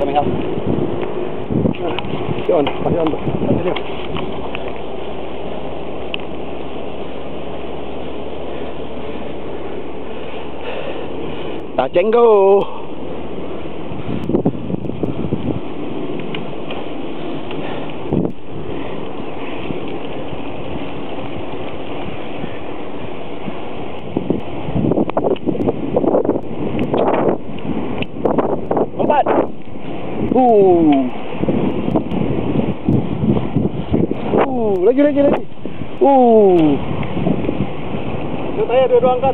coming up. Get on, pass it on. Continue. Touch and go. Lompat. Lagi. Saya dua angkat.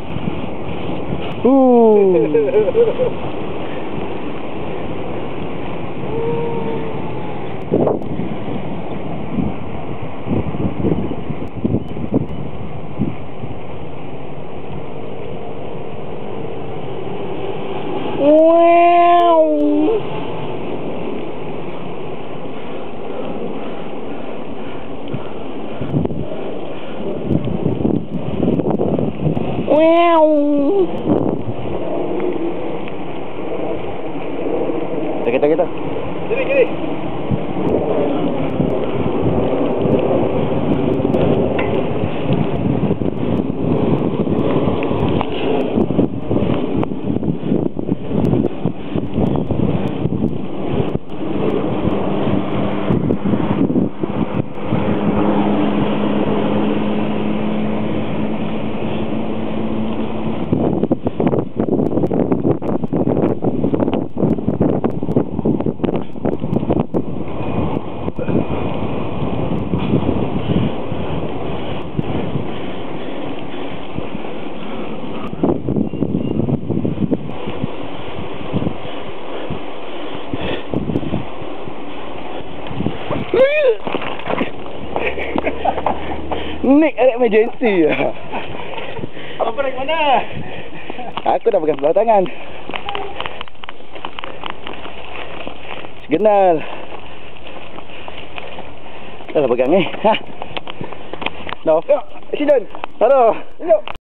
Kita. Kiri. Nick ada emergency. Apa dari mana? Aku dah pegang sebelah tangan. Signal. Dah pegang ni. Ha. Dah. Accident. Taruh.